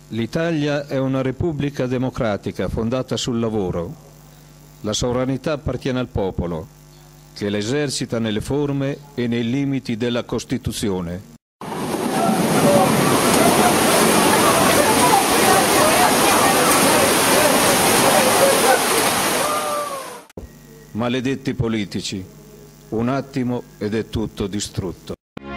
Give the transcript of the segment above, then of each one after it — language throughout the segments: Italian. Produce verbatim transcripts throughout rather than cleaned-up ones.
L'Italia è una repubblica democratica fondata sul lavoro. La sovranità appartiene al popolo, che l'esercita nelle forme e nei limiti della Costituzione. Maledetti politici, un attimo ed è tutto distrutto.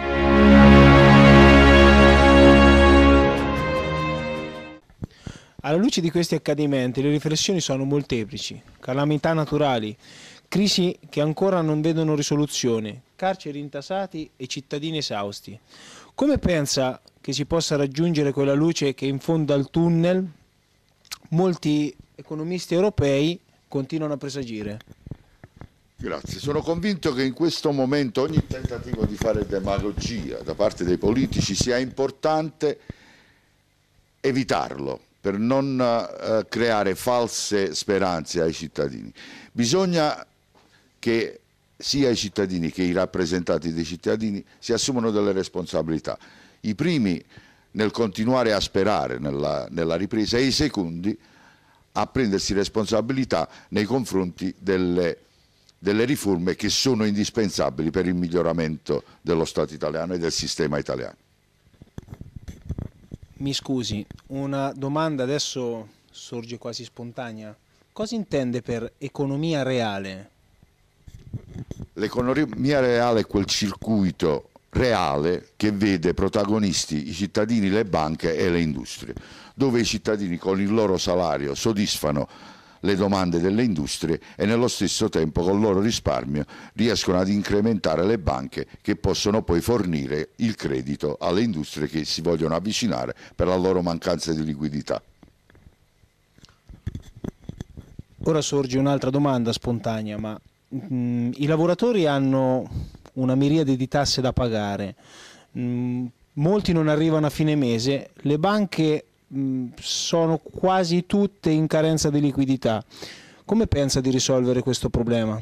Alla luce di questi accadimenti le riflessioni sono molteplici: calamità naturali, crisi che ancora non vedono risoluzione, carceri intasati e cittadini esausti. Come pensa che si possa raggiungere quella luce che in fondo al tunnel molti economisti europei continuano a presagire? Grazie. Sono convinto che in questo momento ogni tentativo di fare demagogia da parte dei politici sia importante evitarlo, per non uh, creare false speranze ai cittadini. Bisogna che sia i cittadini che i rappresentanti dei cittadini si assumano delle responsabilità. I primi nel continuare a sperare nella, nella ripresa e i secondi a prendersi responsabilità nei confronti delle, delle riforme che sono indispensabili per il miglioramento dello Stato italiano e del sistema italiano. Mi scusi, una domanda adesso sorge quasi spontanea. Cosa intende per economia reale? L'economia reale è quel circuito reale che vede protagonisti i cittadini, le banche e le industrie, dove i cittadini con il loro salario soddisfano le domande delle industrie e nello stesso tempo col loro risparmio riescono ad incrementare le banche che possono poi fornire il credito alle industrie che si vogliono avvicinare per la loro mancanza di liquidità. Ora sorge un'altra domanda spontanea, ma mh, i lavoratori hanno una miriade di tasse da pagare, mh, molti non arrivano a fine mese, le banche sono quasi tutte in carenza di liquidità. Come pensa di risolvere questo problema?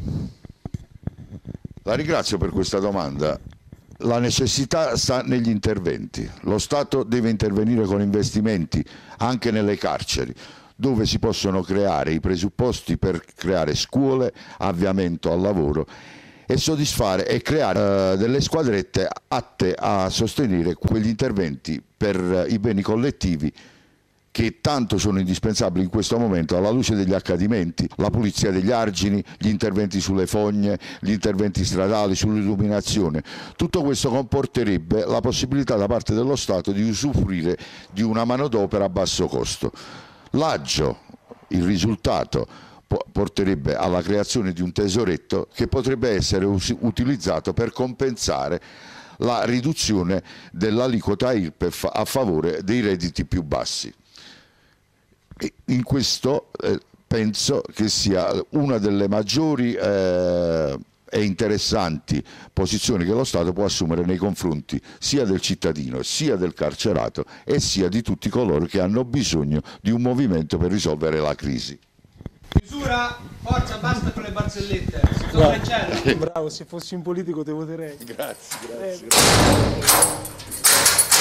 La ringrazio per questa domanda. La necessità sta negli interventi. Lo Stato deve intervenire con investimenti anche nelle carceri, dove si possono creare i presupposti per creare scuole, avviamento al lavoro e soddisfare e creare uh, delle squadrette atte a sostenere quegli interventi per uh, i beni collettivi che tanto sono indispensabili in questo momento alla luce degli accadimenti, la pulizia degli argini, gli interventi sulle fogne, gli interventi stradali, sull'illuminazione. Tutto questo comporterebbe la possibilità da parte dello Stato di usufruire di una manodopera a basso costo. L'aggio, il risultato, porterebbe alla creazione di un tesoretto che potrebbe essere utilizzato per compensare la riduzione dell'aliquota I R P E F a favore dei redditi più bassi. In questo eh, penso che sia una delle maggiori eh, e interessanti posizioni che lo Stato può assumere nei confronti sia del cittadino, sia del carcerato e sia di tutti coloro che hanno bisogno di un movimento per risolvere la crisi. Chiusura, forza, basta con le barzellette. Bravo, bravo, se fossi un politico te voterei. Grazie, grazie. Eh.